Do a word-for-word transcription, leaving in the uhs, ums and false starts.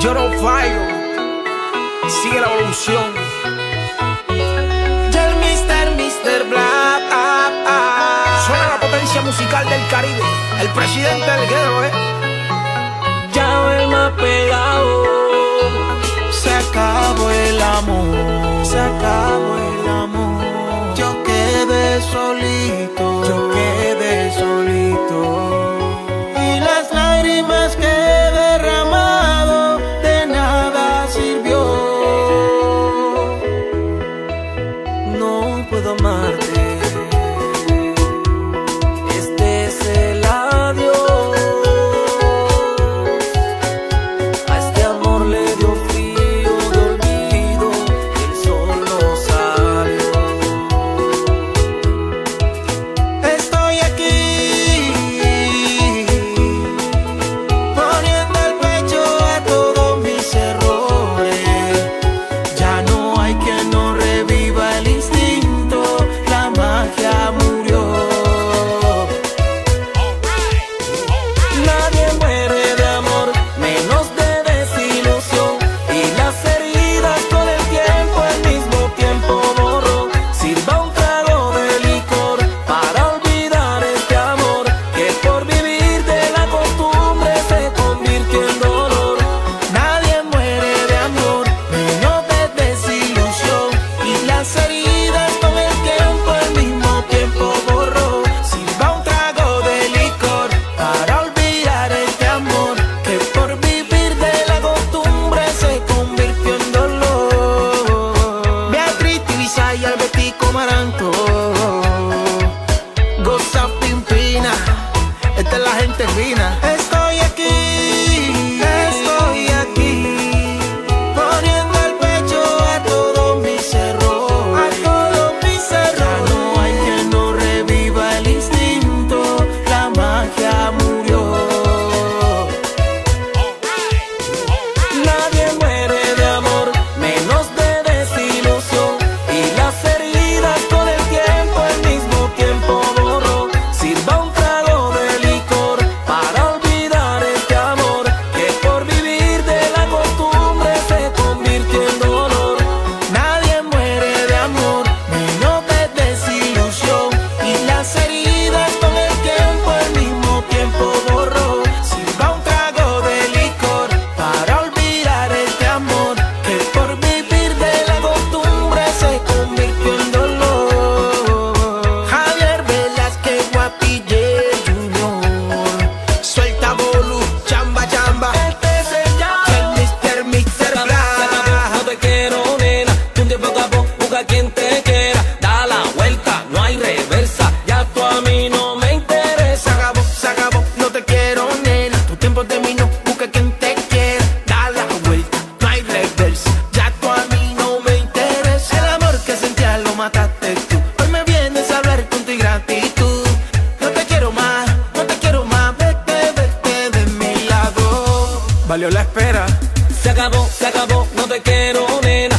Yo no fallo, sigue la evolución. Ya el mister, mister Black, ah, ah. Suena la potencia musical del Caribe, el presidente del guero, eh. Ya el más pegado. Se acabó el amor, se acabó el amor. Yo quedé solito, yo quedé solito. Y las lágrimas que he derramado de nada sirvió. No puedo amarte. Este es el adiós. A este amor le dio frío de olvido y el sol no salió. Estoy aquí poniendo el pecho a todos mis errores. Ya no hay quien no reviva el instinto, la magia murió. Nadie muere de amor, menos de desilusión. Y las heridas con el tiempo, el mismo tiempo borró. Sirva un trago de licor para olvidar este amor, que por vivir de la costumbre se convirtió en dolor. Nadie muere de amor, menos de desilusión. Y las heridas con el tiempo, el mismo tiempo borró. Sirva un trago de licor para olvidar este amor, que por vivir de la costumbre se convirtió en dolor. Beatriz, Ibiza y Albertico Maranto, Goza Pimpina, esta es la gente fina. Estoy aquí, estoy aquí, poniendo el pecho a todos mis errores, a todos mis errores. Ya no hay quien no reviva el instinto, la magia murió. Nadie muere de amor, menos de desilusión. Y las heridas con el tiempo, el mismo tiempo borró. Sirva un trago de licor para olvidar este amor, que por vivir de la costumbre se convirtió en dolor. Nadie muere de amor, menos de desilusión. Y las heridas con el tiempo, el mismo tiempo borró. Sirva un trago de licor para olvidar este amor, que por vivir de la costumbre se convirtió en dolor. Javier Velázquez, Guapille Junior, suelta bolu, chamba chamba. Este es el ya, el mister Mixer Black. No te quiero, nena, de un tiempo a poco busca quien te quiera. Da la vuelta, no hay reversa, ya tú a mí no me interesa. Se acabó, se acabó, no te quiero, nena, tu tiempo terminó, busca quien te quiera. Da la vuelta, no hay reversa, ya tú a mí no me interesa. El amor que sentía lo mataste tú, hoy me vienes a hablar con tu ingratitud. No te quiero más, no te quiero más, vete, vete de mi lado. Valió la espera. Se acabó, se acabó, no te quiero, nena.